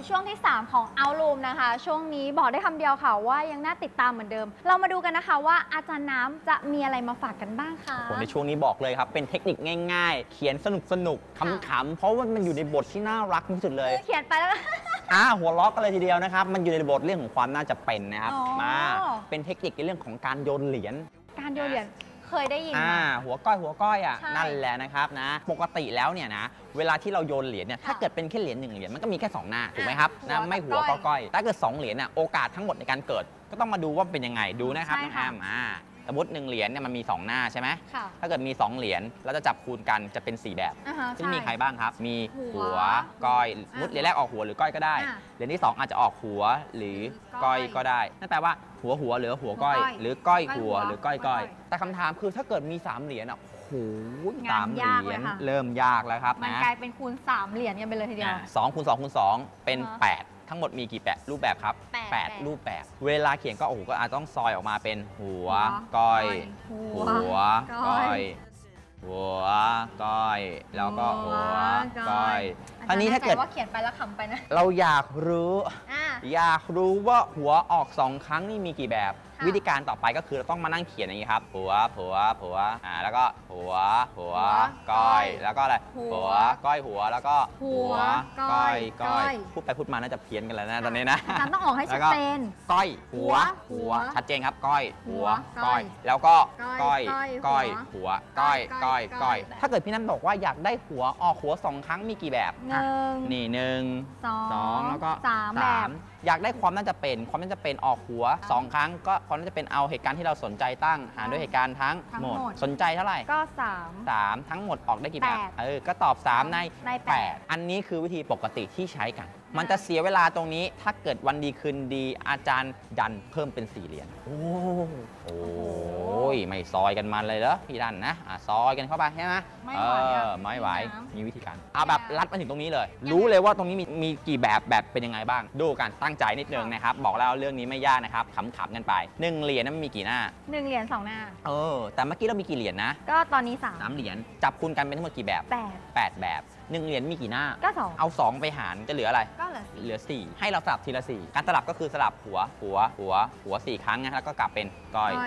ช่วงที่ 3 ของ Outroom นะคะช่วงนี้บอกได้คำเดียวค่ะว่ายังน่าติดตามเหมือนเดิมเรามาดูกันนะคะว่าอาจารย์น้ำจะมีอะไรมาฝากกันบ้างคะในช่วงนี้บอกเลยครับเป็นเทคนิคง่ายๆ เขียนสนุกขำๆเพราะว่ามันอยู่ในบทที่น่ารักที่สุดเลยเขียนไปแล้วหัวล็อกกันเลยทีเดียวนะครับมันอยู่ในบทเรื่องของความน่าจะเป็นนะครับมาเป็นเทคนิคในเรื่องของการโยนเหรียญเคยได้ยินหัวก้อยนั่นแหละนะครับนะปกติแล้วเนี่ยนะเวลาที่เราโยนเหรียญเนี่ยถ้าเกิดเป็นแค่เหรียญ1 เหรียญมันก็มีแค่2 หน้าถูกไหมครับนะไม่หัวก้อยถ้าเกิด2 เหรียญโอกาสทั้งหมดในการเกิดก็ต้องมาดูว่าเป็นยังไงดูนะครับน้องแอมสมมติ1 เหรียญเนี่ยมันมี2 หน้าใช่ไหมถ้าเกิดมี2 เหรียญเราจะจับคูณกันจะเป็น4 แบบซึ่งมีใครบ้างครับมีหัวก้อยสมมติเหรียญแรกออกหัวหรือก้อยก็ได้เหรียญที่2อาจจะออกหัวหรือก้อยก็ได้นั่นแปลว่าหัวหรือหัวก้อยหรือก้อยหัวหรือก้อยแต่คำถามคือถ้าเกิดมี3 เหรียญ3 เหรียญเริ่มยากแล้วครับมันกลายเป็นคูณ3 เหรียญกันไปเลยทีเดียว 2 คูณ 2 คูณ 2เป็น8ทั้งหมดมีกี่รูปแบบครับ8 รูปแบบเวลาเขียนก็ก็อาจต้องซอยออกมาเป็นหัวก้อยหัวก้อยหัวก้อยแล้วก็หัวก้อยอันนี้ถ้าเกิดว่าเขียนไปแล้วขำไปนะเราอยากรู้ว่าหัวออก2 ครั้งนี่มีกี่แบบวิธีการต่อไปก็คือเราต้องมานั่งเขียนอย่างนี้ครับหัวแล้วก็หัวก้อยแล้วก็อะไรหัวก้อยหัวแล้วก็หัวก้อยพูดไปพูดมาน่าจะเพี้ยนกันแล้วนะตอนนี้นะต้องออกให้ชัดเจนก้อยหัวชัดเจนครับก้อยหัวก้อยแล้วก็ก้อยหัวก้อยถ้าเกิดพี่นันบอกว่าอยากได้หัวออกหัว2 ครั้งมีกี่แบบนี่1 2แล้วก็3แบบอยากได้ความน่าจะเป็นออกหัว2 ครั้งก็ความน่าจะเป็นเอาเหตุการณ์ที่เราสนใจตั้งหารด้วยเหตุการณ์ทั้งหมดสนใจเท่าไหร่ก็ 3ทั้งหมดออกได้กี่แบบก็ตอบ3ใน8อันนี้คือวิธีปกติที่ใช้กันมันจะเสียเวลาตรงนี้ถ้าเกิดวันดีคืนดีอาจารย์ดันเพิ่มเป็น4 เหรียญโอ้ยไม่ซอยกันมันเลยเหรอพี่ดันนะซอยกันเข้าไปใช่ไหมไม่ไหวมีวิธีการเอาแบบรัดมาถึงตรงนี้เลยรู้เลยว่าตรงนี้มีกี่แบบเป็นยังไงบ้างดูกันตั้งใจนิดนึงนะครับบอกแล้วเรื่องนี้ไม่ยากนะครับขำๆกันไป1 เหรียญนั้นมีกี่หน้า 1 เหรียญ2 หน้าแต่เมื่อกี้เรามีกี่เหรียญนะก็ตอนนี้ 3 เหรียญจับคูณกันเป็นทั้งหมดกี่แบบ8 แบบ1 เหรียญมีกี่หน้าก็ 2เอา2ไปหารจะเหลืออะไรก็เหลือ 4ให้เราสลับทีละ4การสลับก็คือสลับหัว4 ครั้งนะแล้วก็กลับเป็นก้อย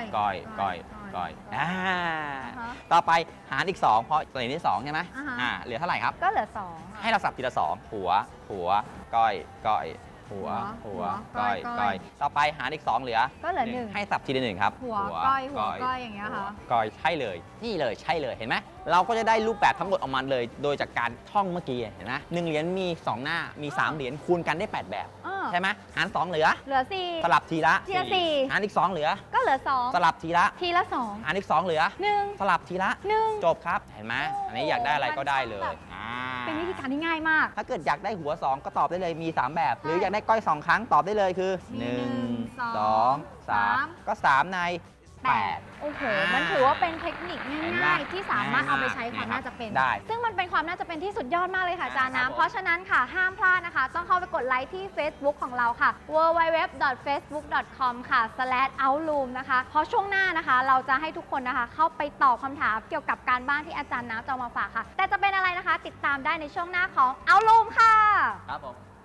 ต่อไปหารอีก2เพราะเหรียญที่2ใช่ไหมเหลือเท่าไหร่ครับก็เหลือ2 ให้เราสลับทีละ2หัวก้อยหัวก้อยต่อไปหารอีก2เหลือก็เหลือ1 ให้สับทีละ1ครับหัวก้อยอย่างเงี้ยค่ะก้อยใช่เลยนี่เลยใช่เลยเห็นไหมเราก็จะได้รูปแบบทั้งหมดออกมาเลยโดยจากการท่องเมื่อกี้เห็นไหม1 เหรียญมี2 หน้ามี3 เหรียญคูณกันได้8 แบบใช่ไหมหาร2เหลือ 4 สลับทีละ 4 หารอีก2เหลือก็เหลือ2 สลับทีละ 2 หารอีก2เหลือ1สลับทีละ 1 จบครับเห็นไหมอันนี้อยากได้อะไรก็ได้เลยเป็นวิธีการที่ง่ายมากถ้าเกิดอยากได้หัว2ก็ตอบได้เลยมี3 แบบหรืออยากได้ก้อย2 ครั้งตอบได้เลยคือ1 2 3ก็3 ใน8 โอ้โหมันถือว่าเป็นเทคนิคง่ายๆที่สามารถเอาไปใช้ความน่าจะเป็นได้ซึ่งมันเป็นความน่าจะเป็นที่สุดยอดมากเลยค่ะอาจารย์น้ำเพราะฉะนั้นค่ะห้ามพลาดนะคะต้องเข้าไปกดไลค์ที่ Facebook ของเราค่ะ www.facebook.com ค่ะ /outroom นะคะเพราะช่วงหน้านะคะเราจะให้ทุกคนนะคะเข้าไปตอบคำถามเกี่ยวกับการบ้านที่อาจารย์น้ำจะมาฝากค่ะแต่จะเป็นอะไรนะคะติดตามได้ในช่วงหน้าของ Outroom ค่ะครับผม